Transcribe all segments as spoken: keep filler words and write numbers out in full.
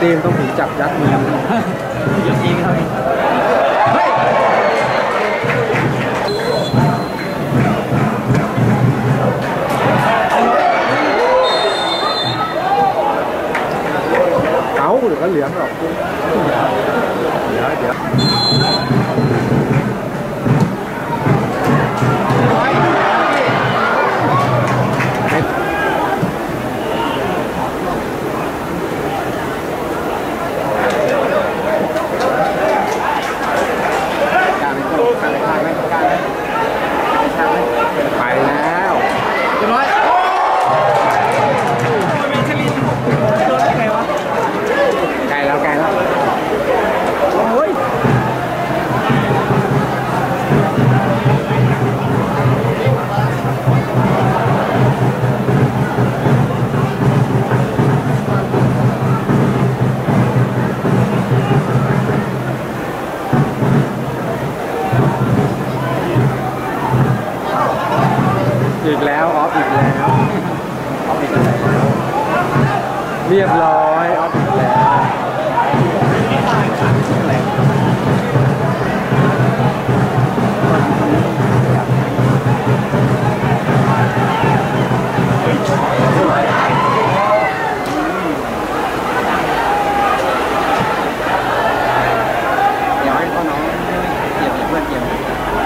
ตีมต้องถึงจับยัดมือจริงครับเอาหรือว่าเหลืองหรอกเดี๋ยวเดี๋ยวไปแล้วจะน้อยมีชลินโดนได้ไงวะไกลแล้วไกลแล้วโอ้ยอีกแล้วออฟอีกแล้วออฟอีกแล้วเรียบร้อยออฟอีกแล้วเดี๋ยวให้พ่อน้องเกี่ยวเพื่อนเกี่ยว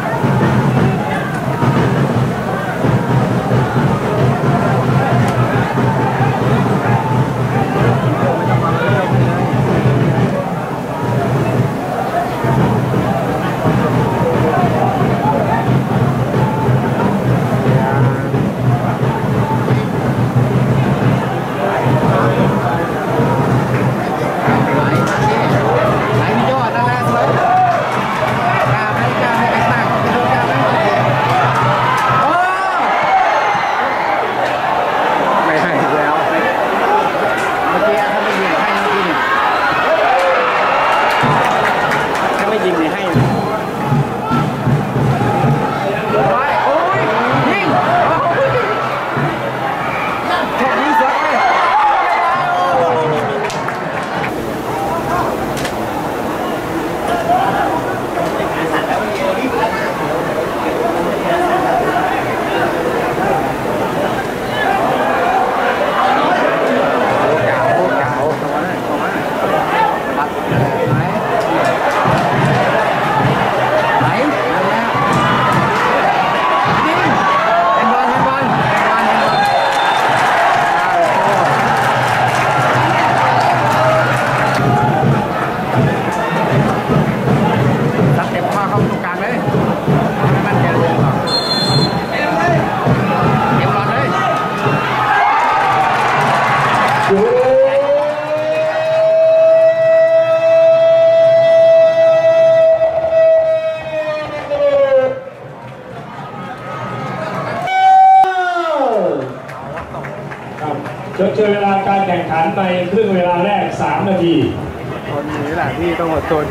จนเจอเวลาการแข่งขันในครึ่งเวลาแรกสามนาทีคนนี้แหละที่ต้องอดทน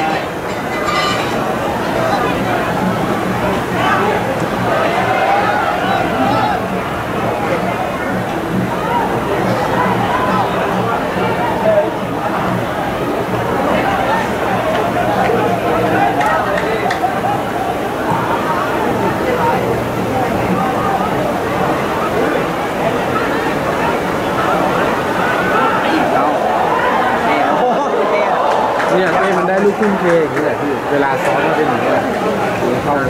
เนี่ยเต้มันได้ลูกครึ่งเพลงนี่แหละพี่เวลาซ้อมก็เป็นอย่างนี้แหละเข้า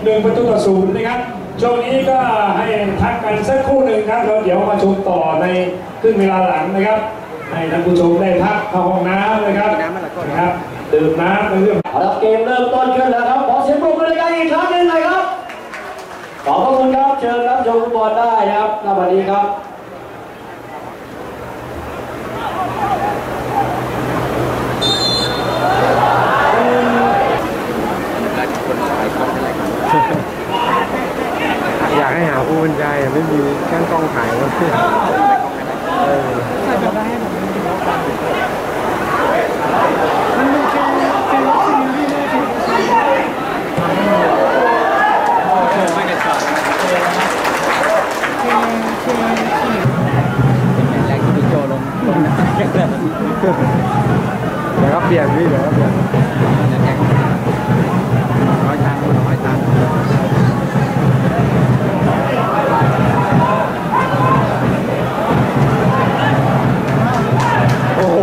หนึ่งประตูต่อศูนย์นะครับช่วงนี้ก็ให้พักกันสักครู่หนึ่งครับแล้วเดี๋ยวมาชมต่อในครึ่งเวลาหลังนะครับให้ท่านผู้ชมได้พักเข้าห้องน้ำนะครับนะครับดื่มน้ำเป็นเรื่องเอาละเกมเริ่มต้นขึ้นแล้วครับขอเสียงปรบมือในการอีกครั้งหนึ่งหน่อยครับขอบพระคุณครับเชิญรับชมฟุตบอลได้นะครับสวัสดีครับอยากให้หาผู้บรรยายไม่มีช่างกล้องถ่ายแล้วเออมันมีแค่แค่ซีรีส์ไม่ได้สอนแรงที่โจลงลงเดี๋ยวก็เปลี่ยนพี่เดี๋ยวก็เปลี่ยนร้อยตังค์ร้อยตังค์โอ้โห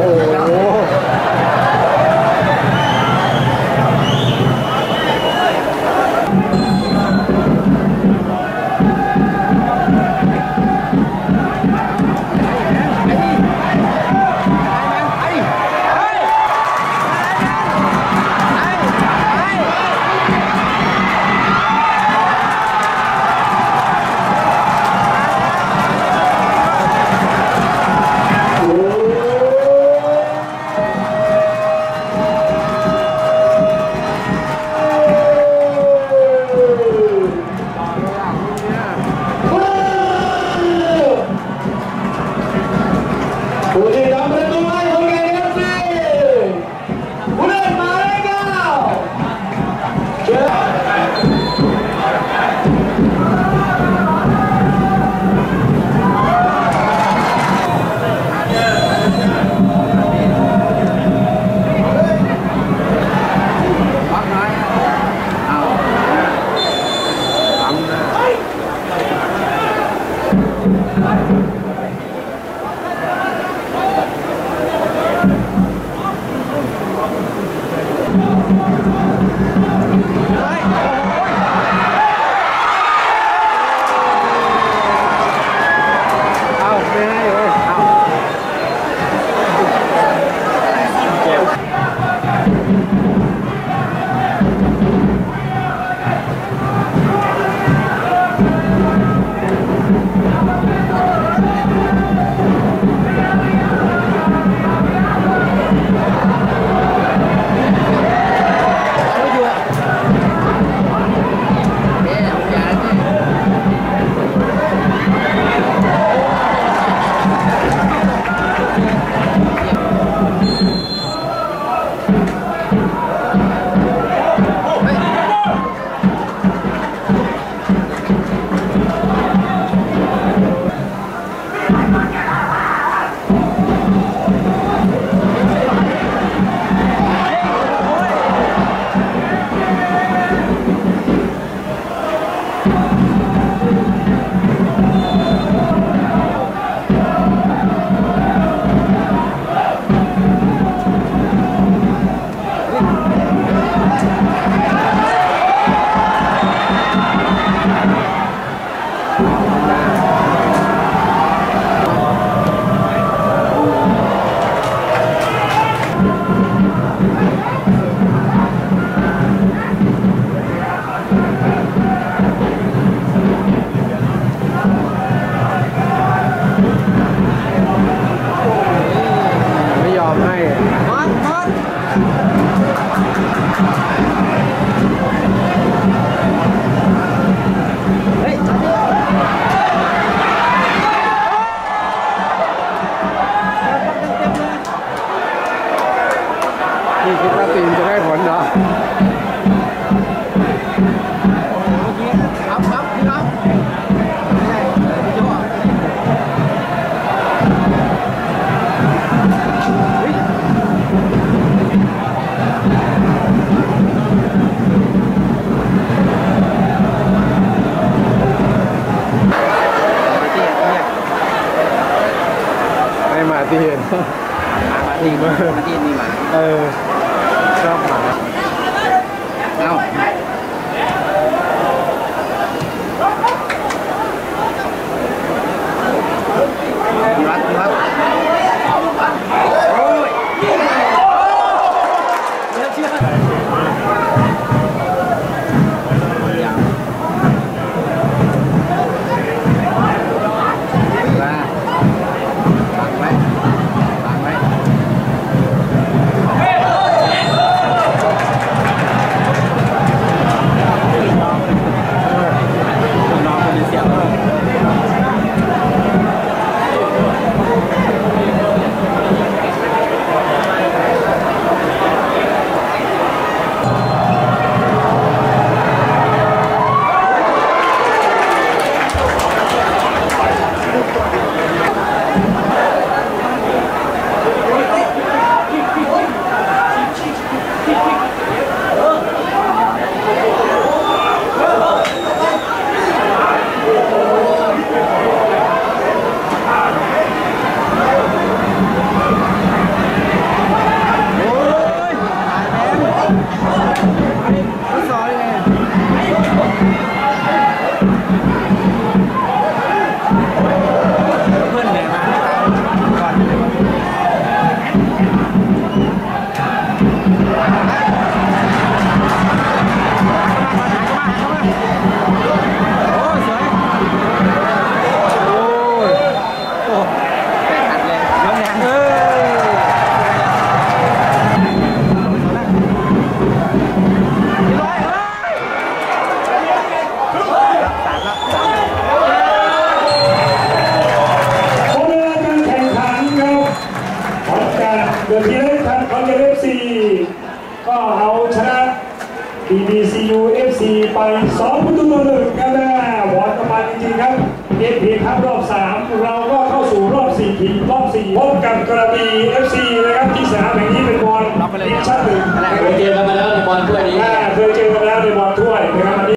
ซี ยู เอฟ ซี ไปสองประตูต่อหนึ่งครับแม่หวานประมาณจริงๆครับเอฟพีครับรอบสามเราก็เข้าสู่รอบสี่ทีมรอบสี่พบกับกระบี่ เอฟ ซี นะครับที่สนามแห่งนี้เป็นบอลทีมชาติหนึ่งเคยเจอกันมาแล้วในบอลถ้วยนี้เคยเจอกันแล้วในบอลถ้วยนะครับ